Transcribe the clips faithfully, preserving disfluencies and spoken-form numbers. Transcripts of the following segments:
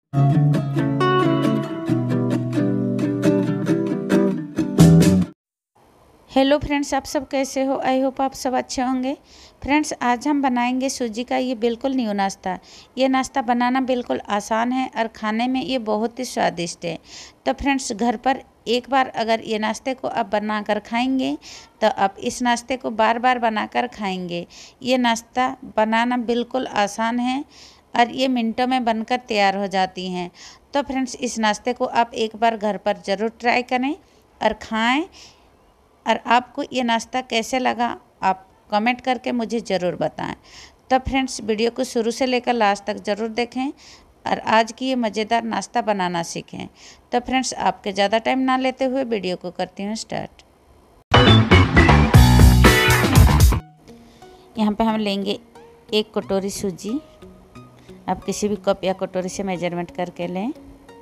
Hello friends, आप सब कैसे हो? आई होप आप सब अच्छे होंगे। फ्रेंड्स, आज हम बनाएंगे सूजी का ये बिल्कुल न्यू नाश्ता। ये नाश्ता बनाना बिल्कुल आसान है और खाने में ये बहुत ही स्वादिष्ट है। तो फ्रेंड्स, घर पर एक बार अगर ये नाश्ते को आप बनाकर खाएंगे तो आप इस नाश्ते को बार बार बनाकर खाएंगे। ये नाश्ता बनाना बिल्कुल आसान है और ये मिनटों में बनकर तैयार हो जाती हैं। तो फ्रेंड्स, इस नाश्ते को आप एक बार घर पर ज़रूर ट्राई करें और खाएँ। और आपको ये नाश्ता कैसे लगा आप कमेंट करके मुझे ज़रूर बताएं। तो फ्रेंड्स, वीडियो को शुरू से लेकर लास्ट तक ज़रूर देखें और आज की ये मज़ेदार नाश्ता बनाना सीखें। तो फ्रेंड्स, आपके ज़्यादा टाइम ना लेते हुए वीडियो को करती हूँ स्टार्ट। यहाँ पे हम लेंगे एक कटोरी सूजी। आप किसी भी कप या कटोरी से मेजरमेंट करके लें।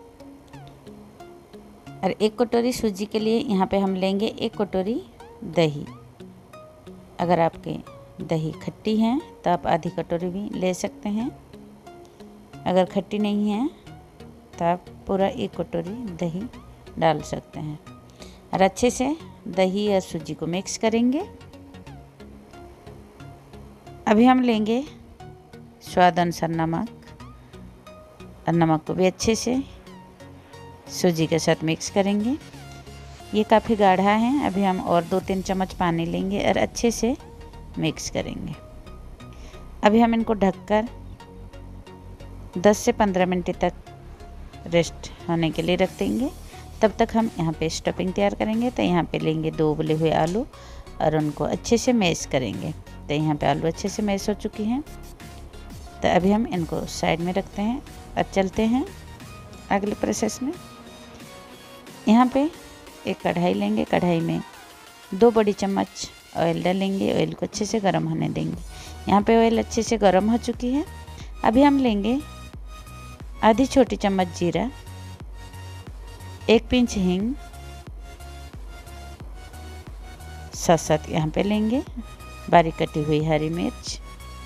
और एक कटोरी सूजी के लिए यहाँ पे हम लेंगे एक कटोरी दही। अगर आपके दही खट्टी है तो आप आधी कटोरी भी ले सकते हैं। अगर खट्टी नहीं है तो आप पूरा एक कटोरी दही डाल सकते हैं। और अच्छे से दही और सूजी को मिक्स करेंगे। अभी हम लेंगे स्वाद अनुसार नमक और नमक को भी अच्छे से सूजी के साथ मिक्स करेंगे। ये काफ़ी गाढ़ा है। अभी हम और दो तीन चम्मच पानी लेंगे और अच्छे से मिक्स करेंगे। अभी हम इनको ढककर दस से पंद्रह मिनट तक रेस्ट होने के लिए रख देंगे। तब तक हम यहाँ पे स्टफिंग तैयार करेंगे। तो यहाँ पे लेंगे दो उबले हुए आलू और उनको अच्छे से मैश करेंगे। तो यहाँ पे आलू अच्छे से मैश हो चुकी हैं। तो अभी हम इनको साइड में रखते हैं और चलते हैं अगले प्रोसेस में। यहाँ पे एक कढ़ाई लेंगे। कढ़ाई में दो बड़ी चम्मच ऑयल डालेंगे। ऑयल को अच्छे से गर्म होने देंगे। यहाँ पे ऑयल अच्छे से गर्म हो चुकी है। अभी हम लेंगे आधी छोटी चम्मच जीरा, एक पिंच हींग, साथ साथ यहाँ पे लेंगे बारीक कटी हुई हरी मिर्च,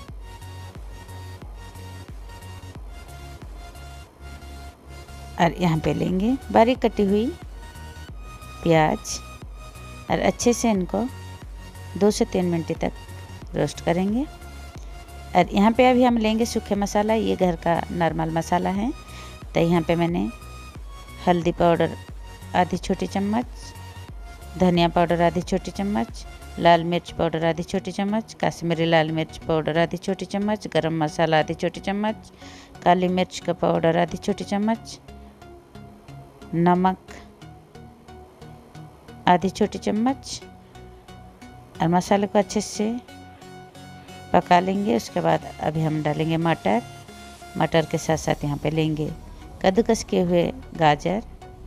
और यहाँ पे लेंगे बारीक कटी हुई प्याज और अच्छे से इनको दो से तीन मिनट तक रोस्ट करेंगे। और यहाँ पे अभी हम लेंगे सूखे मसाला। ये घर का नॉर्मल मसाला है। तो यहाँ पे मैंने हल्दी पाउडर आधी छोटी चम्मच, धनिया पाउडर आधी छोटी चम्मच, लाल मिर्च पाउडर आधी छोटी चम्मच, कश्मीरी लाल मिर्च पाउडर आधी छोटी चम्मच, गरम मसाला आधी छोटी चम्मच, काली मिर्च का पाउडर आधी छोटी चम्मच, नमक आधी छोटी चम्मच, और मसाले को अच्छे से पका लेंगे। उसके बाद अभी हम डालेंगे मटर। मटर के साथ साथ यहाँ पे लेंगे कद्दूकस किए हुए गाजर।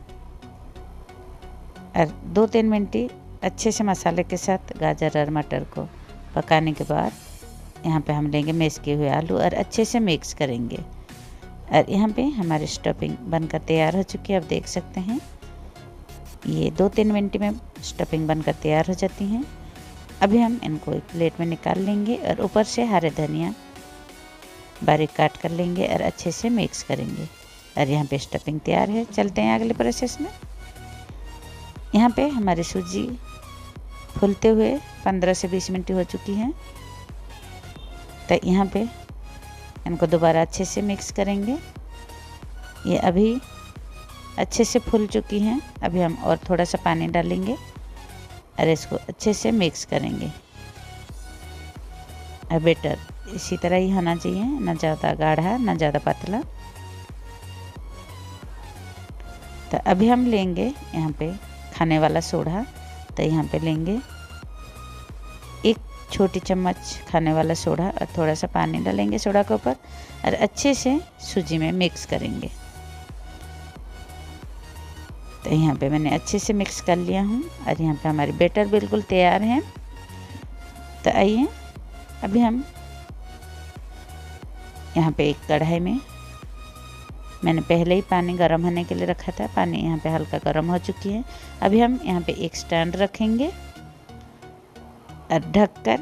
और दो तीन मिनट अच्छे से मसाले के साथ गाजर और मटर को पकाने के बाद यहाँ पे हम लेंगे मैश किए हुए आलू और अच्छे से मिक्स करेंगे। और यहाँ पे हमारी स्टफिंग बनकर तैयार हो चुकी है। आप देख सकते हैं ये दो तीन मिनट में स्टफिंग बनकर तैयार हो जाती हैं। अभी हम इनको एक प्लेट में निकाल लेंगे और ऊपर से हरे धनिया बारीक काट कर लेंगे और अच्छे से मिक्स करेंगे। और यहाँ पे स्टफिंग तैयार है। चलते हैं अगले प्रोसेस में। यहाँ पे हमारी सूजी फूलते हुए पंद्रह से बीस मिनट हो चुकी हैं। तो यहाँ पे इनको दोबारा अच्छे से मिक्स करेंगे। ये अभी अच्छे से फूल चुकी हैं। अभी हम और थोड़ा सा पानी डालेंगे और इसको अच्छे से मिक्स करेंगे। और बेटर इसी तरह ही होना चाहिए, ना ज़्यादा गाढ़ा ना ज़्यादा पतला। तो अभी हम लेंगे यहाँ पे खाने वाला सोडा। तो यहाँ पे लेंगे एक छोटी चम्मच खाने वाला सोडा और थोड़ा सा पानी डालेंगे सोडा के ऊपर और अच्छे से सूजी में मिक्स करेंगे। तो यहाँ पे मैंने अच्छे से मिक्स कर लिया हूँ और यहाँ पे हमारी बैटर बिल्कुल तैयार है। तो आइए अभी हम यहाँ पे एक कढ़ाई में मैंने पहले ही पानी गर्म होने के लिए रखा था। पानी यहाँ पे हल्का गर्म हो चुकी है। अभी हम यहाँ पे एक स्टैंड रखेंगे और ढककर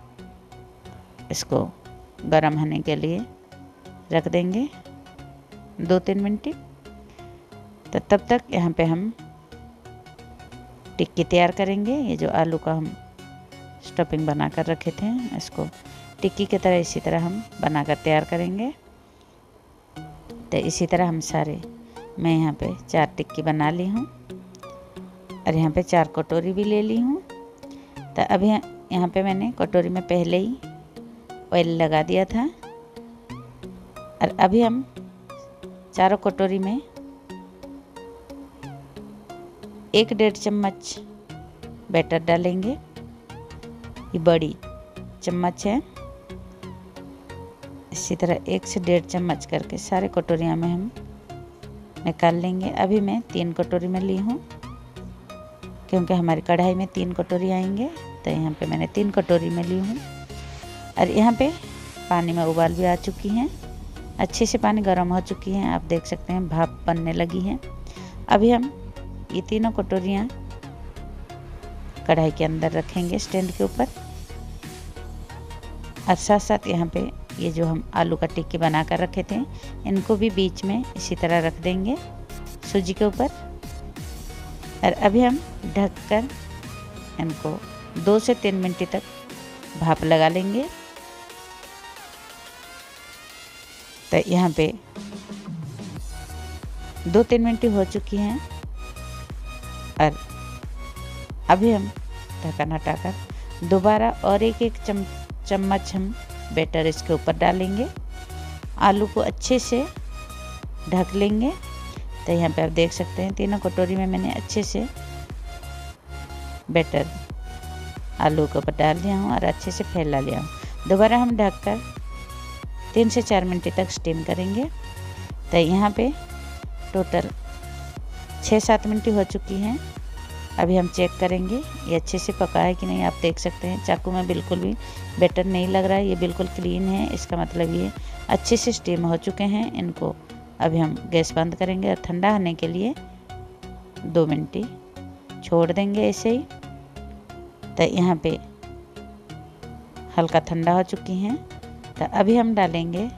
इसको गर्म होने के लिए रख देंगे। दो तीन मिनट। तो तब तक यहाँ पे हम टिक्की तैयार करेंगे। ये जो आलू का हम स्टफिंग बना कर रखे थे, इसको टिक्की की तरह इसी तरह हम बनाकर तैयार करेंगे। तो इसी तरह हम सारे, मैं यहाँ पे चार टिक्की बना ली हूँ और यहाँ पे चार कटोरी भी ले ली हूँ। तो अभी यहाँ पे मैंने कटोरी में पहले ही ऑयल लगा दिया था और अभी हम चारों कटोरी में एक डेढ़ चम्मच बैटर डालेंगे। ये बड़ी चम्मच है, इसी तरह एक से डेढ़ चम्मच करके सारे कटोरियाँ में हम निकाल लेंगे। अभी मैं तीन कटोरी में ली हूँ क्योंकि हमारी कढ़ाई में तीन कटोरी आएंगे, तो यहाँ पे मैंने तीन कटोरी में ली हूँ। और यहाँ पे पानी में उबाल भी आ चुकी हैं, अच्छे से पानी गर्म हो चुकी है, आप देख सकते हैं भाप बनने लगी है। अभी हम ये तीनों कटोरियाँ कढ़ाई के अंदर रखेंगे स्टैंड के ऊपर, और साथ साथ यहाँ पे ये जो हम आलू का टिक्की बना कर रखे थे इनको भी बीच में इसी तरह रख देंगे सूजी के ऊपर। और अभी हम ढककर इनको दो से तीन मिनट तक भाप लगा लेंगे। तो यहाँ पे दो तीन मिनट हो चुकी हैं और अभी हम ढक्कन हटाकर दोबारा और एक एक चम चम्मच हम बैटर इसके ऊपर डालेंगे। आलू को अच्छे से ढक लेंगे। तो यहाँ पे आप देख सकते हैं तीनों कटोरी में मैंने अच्छे से बैटर आलू के ऊपर डाल दिया हूँ और अच्छे से फैला लिया हूँ। दोबारा हम ढककर तीन से चार मिनट तक स्टीम करेंगे। तो यहाँ पे टोटल छः सात मिनट हो चुकी हैं। अभी हम चेक करेंगे ये अच्छे से पका है कि नहीं। आप देख सकते हैं चाकू में बिल्कुल भी बैटर नहीं लग रहा है, ये बिल्कुल क्लीन है, इसका मतलब ये अच्छे से स्टीम हो चुके हैं। इनको अभी हम गैस बंद करेंगे और ठंडा होने के लिए दो मिनट छोड़ देंगे ऐसे ही। तो यहाँ पे हल्का ठंडा हो चुकी हैं। तो अभी हम डालेंगे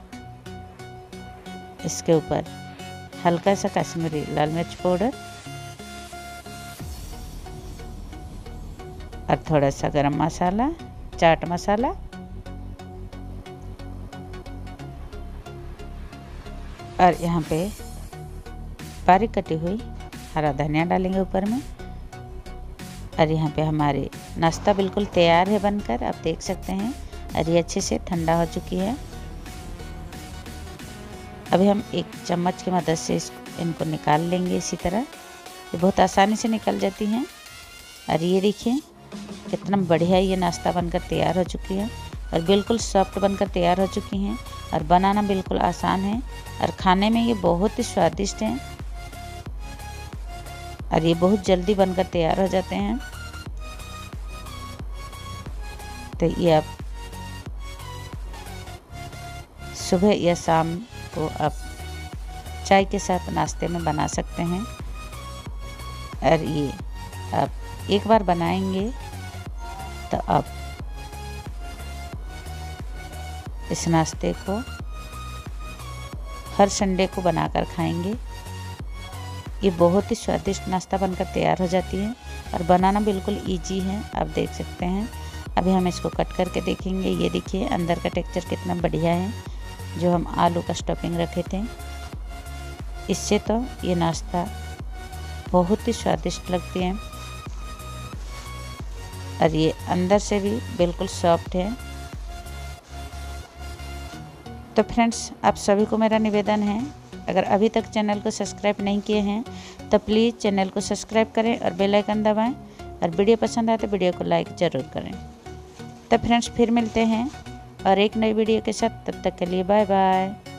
इसके ऊपर हल्का सा कश्मीरी लाल मिर्च पाउडर और थोड़ा सा गरम मसाला, चाट मसाला और यहाँ पे बारीक कटी हुई हरा धनिया डालेंगे ऊपर में। और यहाँ पे हमारे नाश्ता बिल्कुल तैयार है बनकर, आप देख सकते हैं। और ये अच्छे से ठंडा हो चुकी है। अभी हम एक चम्मच की मदद से इस इनको निकाल लेंगे इसी तरह। ये बहुत आसानी से निकल जाती हैं। और ये देखिए कितना बढ़िया ये नाश्ता बनकर तैयार हो चुकी है और बिल्कुल सॉफ्ट बनकर तैयार हो चुकी हैं। और बनाना बिल्कुल आसान है और खाने में ये बहुत ही स्वादिष्ट हैं और ये बहुत जल्दी बनकर तैयार हो जाते हैं। तो ये आप सुबह या शाम को आप चाय के साथ नाश्ते में बना सकते हैं। और ये आप एक बार बनाएंगे तो आप इस नाश्ते को हर संडे को बनाकर खाएंगे। ये बहुत ही स्वादिष्ट नाश्ता बनकर तैयार हो जाती है और बनाना बिल्कुल इजी है, आप देख सकते हैं। अभी हम इसको कट करके देखेंगे। ये देखिए अंदर का टेक्सचर कितना बढ़िया है। जो हम आलू का स्टफिंग रखे थे इससे तो ये नाश्ता बहुत ही स्वादिष्ट लगती है और ये अंदर से भी बिल्कुल सॉफ्ट है। तो फ्रेंड्स, आप सभी को मेरा निवेदन है, अगर अभी तक चैनल को सब्सक्राइब नहीं किए हैं तो प्लीज़ चैनल को सब्सक्राइब करें और बेल आइकन दबाएं। और वीडियो पसंद आए तो वीडियो को लाइक ज़रूर करें। तो फ्रेंड्स, फिर मिलते हैं और एक नई वीडियो के साथ। तब तक के लिए बाय बाय।